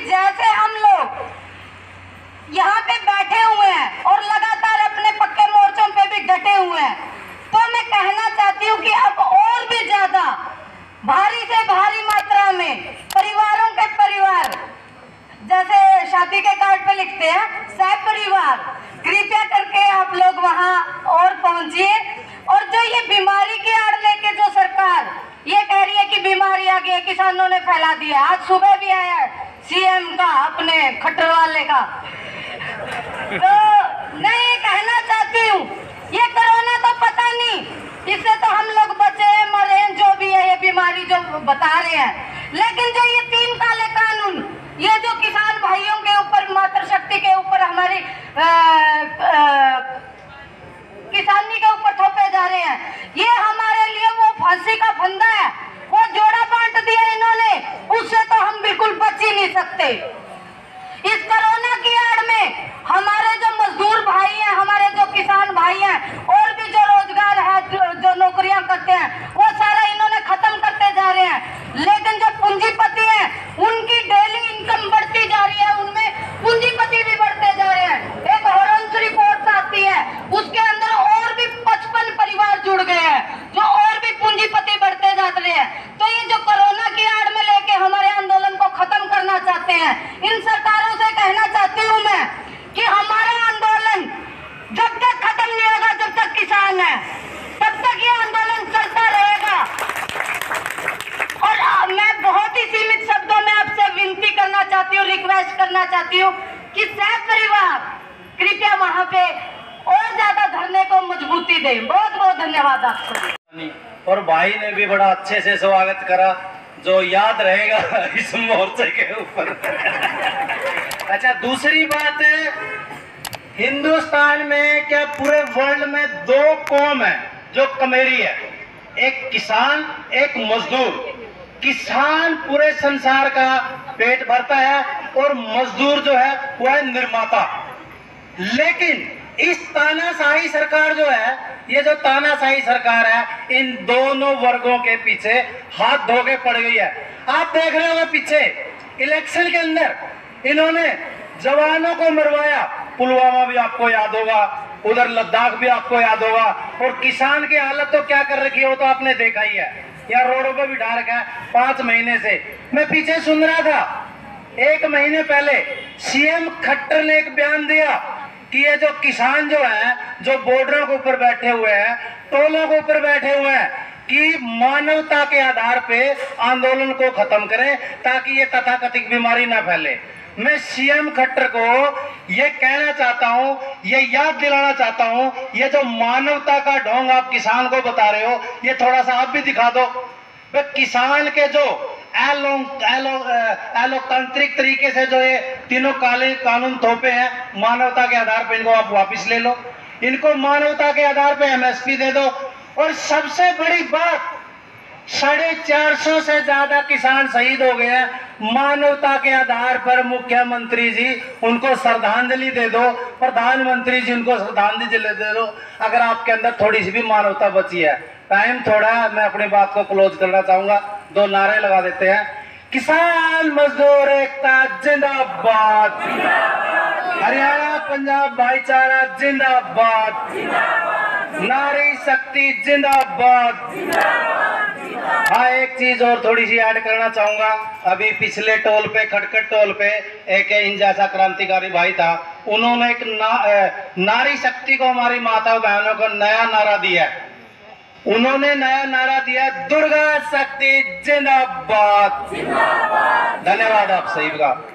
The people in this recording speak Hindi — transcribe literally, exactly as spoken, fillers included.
जैसे हम लोग यहाँ पे बैठे हुए हैं और लगातार अपने पक्के मोर्चों पे भी डटे हुए हैं, तो मैं कहना चाहती हूँ कि अब और भी ज्यादा भारी से भारी मात्रा में परिवारों के परिवार, जैसे शादी के कार्ड पे लिखते हैं सह परिवार, कृपया करके आप लोग वहाँ और पहुंचिए। और जो ये बीमारी की आड़ लेके जो सरकार ये कह रही है कि बीमारी आ गई है, किसानों ने फैला दिया, आज सुबह भी आया है सीएम का अपने खट्टर वाले का, तो मैं ये कहना चाहती हूँ ये कोरोना तो पता नहीं, इससे तो हम लोग बचे हैं मरे हैं, जो भी है ये बीमारी जो बता रहे हैं, लेकिन जो ये तीन काले कानून ये जो किसान भाइयों के ऊपर, मातृशक्ति के ऊपर, हमारी आ, आ, किसानी के ऊपर थोपे जा रहे हैं, ये हमारे लिए वो फांसी का फंदा है, वो जोड़ा बांट दिया इन्होंने, उससे तो हम बिल्कुल बच ही नहीं सकते। इस कोरोना की आड़ में हमारे जो मजदूर भाई हैं, हमारे जो किसान भाई हैं, और भी जो रोजगार है, जो, जो नौकरियां करते हैं, वो सारा इन्होंने खत्म करते जा रहे हैं। लेकिन जो पूंजीपति हैं उनकी डेली इनकम बढ़ती जा रही है, उनमें पूंजीपति भी बढ़ते जा रहे हैं। एक हॉरेंस रिपोर्ट आती है, उसके अंदर और भी पचपन परिवार जुड़ गए हैं, जो और भी पूंजीपति बढ़ते जा रहे हैं। तो ये जो कोरोना की आड़ में लेके हमारे आंदोलन को खत्म करना चाहते हैं, इन सरकारों से कहना चाहती हूँ मैं कि हमारा आंदोलन जब तक खत्म नहीं होगा, जब तक किसान है तब तक ये आंदोलन चलता रहेगा। और मैं बहुत ही सीमित शब्दों में आपसे विनती करना चाहती हूँ, रिक्वेस्ट करना चाहती हूँ कि सह परिवार कृपया वहाँ पे और ज्यादा धरने को मजबूती दें। बहुत बहुत धन्यवाद आपको। और भाई ने भी बड़ा अच्छे से स्वागत करा, जो याद रहेगा इस मोर्चे के ऊपर। अच्छा, दूसरी बात है, हिंदुस्तान में क्या पूरे वर्ल्ड में दो कौम है जो कमेरी है, एक किसान, एक मजदूर। किसान पूरे संसार का पेट भरता है और मजदूर जो है वो है निर्माता। लेकिन इस तानाशाही सरकार जो है, ये जो तानाशाही सरकार है, इन दोनों वर्गों के पीछे हाथ धो के पड़ गई है। आप देख रहे होंगे पीछे इलेक्शन के अंदर इन्होंने जवानों को मरवाया, पुलवामा भी आपको याद होगा, उधर लद्दाख भी आपको याद होगा, और किसान की हालत तो क्या कर रखी है वो तो आपने देखा ही है, यहाँ रोडों पे भी ढा रखा है पांच महीने से। मैं पीछे सुन रहा था, एक महीने पहले सीएम खट्टर ने एक बयान दिया कि ये जो किसान जो है, जो बॉर्डरों के ऊपर बैठे हुए हैं, टोलों के ऊपर बैठे हुए हैं, कि मानवता के आधार पे आंदोलन को खत्म करें ताकि ये तथाकथित बीमारी ना फैले। मैं सीएम खट्टर को ये कहना चाहता हूँ, ये याद दिलाना चाहता हूँ, ये जो मानवता का ढोंग आप किसान को बता रहे हो, ये थोड़ा सा आप भी दिखा दो। वे किसान के जो एलो एलो एलोतांत्रिक तरीके से जो ये तीनों काले कानून थोपे हैं, मानवता के आधार पे इनको आप वापस ले लो, इनको मानवता के आधार पे एमएसपी दे दो। और सबसे बड़ी बात, साढ़े चार सौ से ज्यादा किसान शहीद हो गए हैं। मानवता के आधार पर मुख्यमंत्री जी उनको श्रद्धांजलि दे दो, प्रधानमंत्री जी उनको श्रद्धांजलि दे दो, अगर आपके अंदर थोड़ी सी भी मानवता बची है। टाइम थोड़ा है, मैं अपनी बात को क्लोज करना चाहूंगा, दो नारे लगा देते हैं। किसान मजदूर एकता जिंदाबाद, हरियाणा पंजाब भाईचारा जिंदाबाद, नारी शक्ति जिंदाबाद। हाँ, एक चीज और थोड़ी सी ऐड करना चाहूंगा। अभी पिछले टोल पे, खटखट टोल पे, एक इन जैसा क्रांतिकारी भाई था, उन्होंने एक ना, नारी शक्ति को, हमारी माता बहनों को नया नारा दिया। उन्होंने नया नारा दिया, दुर्गा शक्ति जिंदाबाद। धन्यवाद आप सभी का।